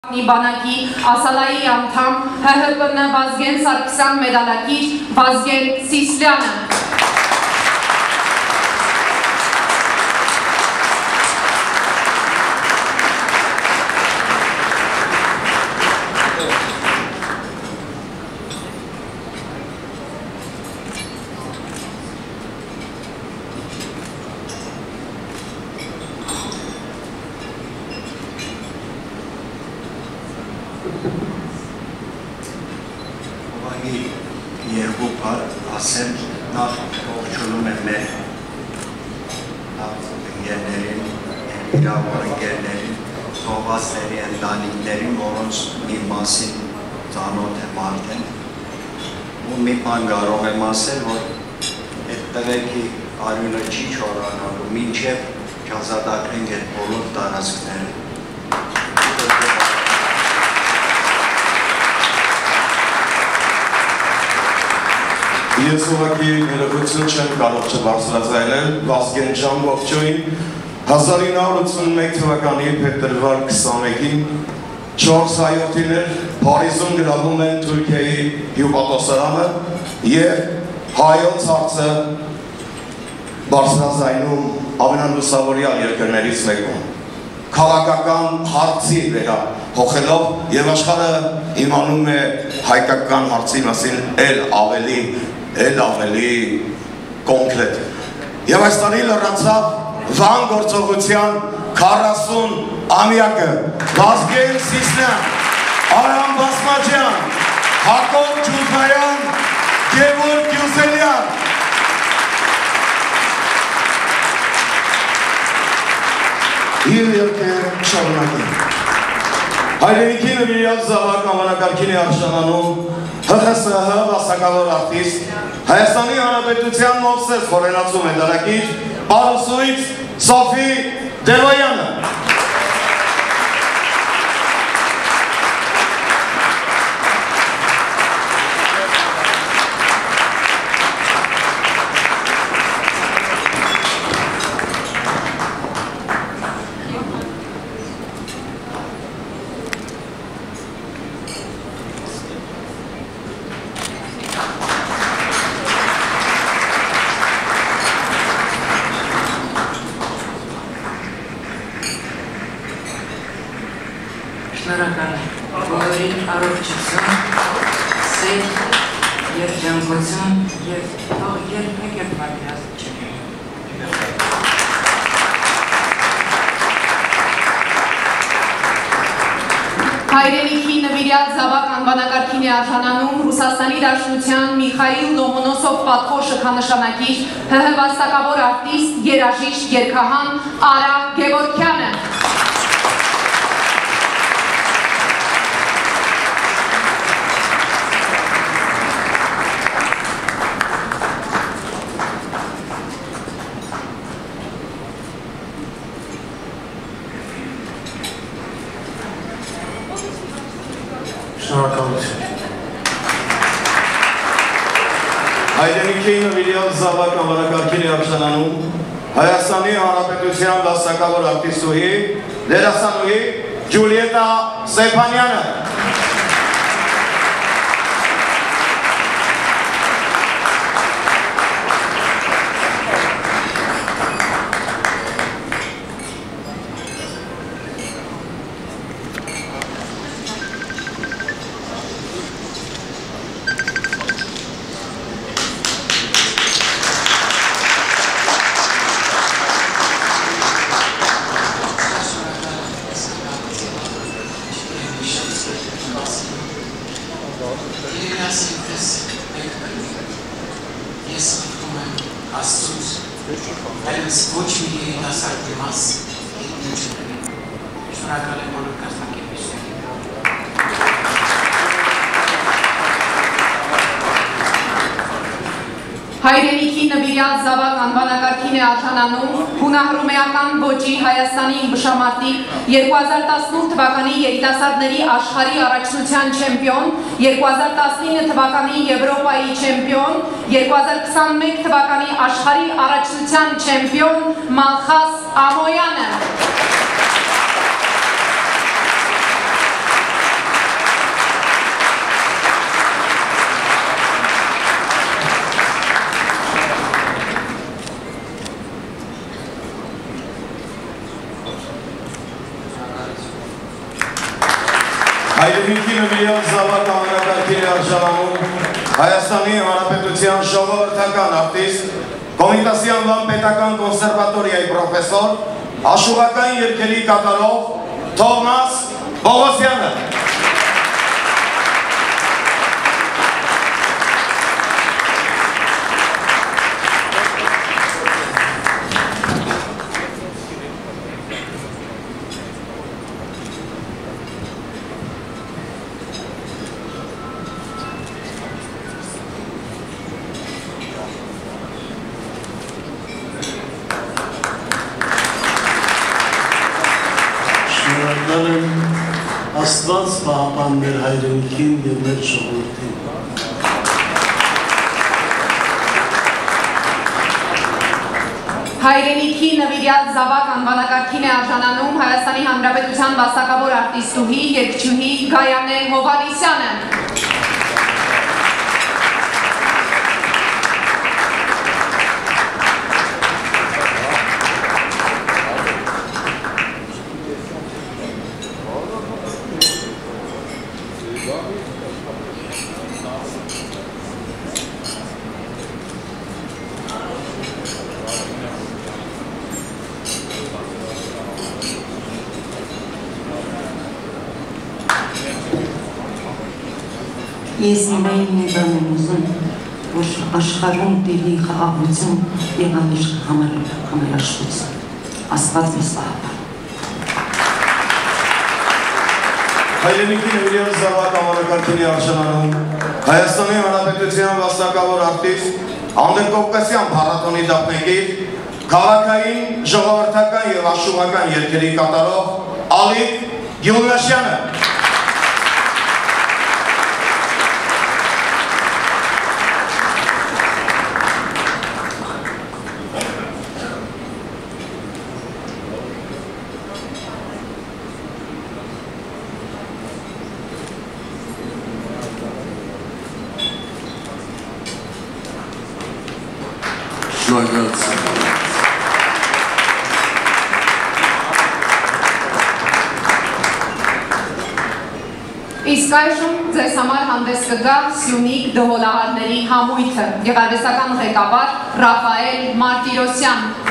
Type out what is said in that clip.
Բանակի ասալայի անդամ ՀՀԿ Վազգեն Սարգսյան մեդալակիր Վազգեն Սիսլյանը երկու բար ասեմ նախ ողջունում եմ մեր ընկերներին, իրավունքերներին, սովասների ընտանիքներին, որոնց մի մասին ծանոթ եմ արդեն ու մի բան կարող եմ ասել, որ այդ տղեկի արյունը չի չորանալու, մինչև չազատագրենք այդ բոլոր տարածքները Ես ուղղակի ներողություն չեմ կարող չբարձրացնել Վազգեն ջան ողջույն 1981 թվականի փետրվար 21-ին 4 հայրենիներ Փարիզում գրավում են Թուրքիայի հյուպատոսարանը եւ հայոց հարցը բարձրաձայնում ամենալուսավորյալ երկրներից մեկում քաղաքական հարցի վրա հոխելով եւ աշխարհը իմանում է հայկական հարցի մասին էլ ավելի կոնկրետ։ Եվ այս տարի լրացավ Վան գործողության 40 ամյակը Վազգեն Սիսլյան, Արամ Բասմաջյան, Հակոբ Ջուլբայան, Գևորգ Գյուզելյան Եվ երկեր շարունակին Հայրենիքի նվիրյալ զավակ անվանակարգին է արժանանում ՀԽՍՀ վաստակավոր արտիստ Հայաստանի Հանրապետության Մովսես խորենացու մեդալակիր Պարուսույց Սոֆի Դևոյանը Շնորհակալ եմ բոլորին առողջություն, սեր, երջանկություն և թող երբեք պատրաստ չկեն։ Հայրենիքի նվիրյալ զավակ անվանակարգին է արժանանում Ռուսաստանի Դաշնության Միխայիլ Լոմոնոսով պատվո շքանշանակիր ՀՀ վաստակավոր արտիստ, երաժիշտ, երգահան Արա Գևորգյանը Հայրենիքի նվիրյալ զավակ անվանակարգին է արժանանում Հայաստանի Հանրապետության վաստակավոր արտիստուհի, դերասանուհի Ջուլիետա Սեփանյանը Ես խնդրում եմ Աստծուց, այլևս ոչ մի երիտասարդի մաս շնորհակալ եմ բոլոր կազմակերպիչներին։ Հայրենիքի նվիրյալ զավակ անվանակարգին է արժանանում հունահռոմեական ոճի Հայաստանի ըմբշամարտիկ 2018 թվականի երիտասարդների աշխարհի առաջնության չեմպիոն, 2019 թվականի Եվրոպայի չեմպիոն, 2021 թվականի աշխարհի առաջնության չեմպիոն Մալխաս Ամոյանը։ Հայրենիքի նվիրյալ զավակ անվանակարգերի արժանանում Հայաստանի Հանրապետության ժողովրդական արտիստ, Կոմիտասի անվան պետական կոնսերվատորիայի պրոֆեսոր, աշուղական երգերի կատարող Թովմաս Բողոսյանը։ Աստված պահապան մեր հայրենիքին և մեր ժողովրդին։ Հայրենիքի նվիրյալ զավակ անվանակարգին է արժանանում Հայաստանի Հանրապետության վաստակավոր արտիստուհի, երգչուհի Գայանե Հովհաննիսյանը։ Ես միայն մի բան եմ ուզում, որ աշխարհում տիրի խաղաղություն և համերաշխություն։ Աստված մեզ պահապան։ Հայրենիքի նվիրյալ զավակ անվանակարգերի արժանանում Հայաստանի Հանրապետության վաստակավոր արտիստ, Անդրկովկասյան փառատոնի դափնեկիր, քաղաքային, ժողովրդական և աշուղական երգերի կատարող Ալիկ Գյուլնաշյանը։ Իսկ այժմ ձեզ համար հանդես կգա Սյունիք դհոլահարների համույթը և արվեստական ղեկավար Ռաֆայել Մարտիրոսյան։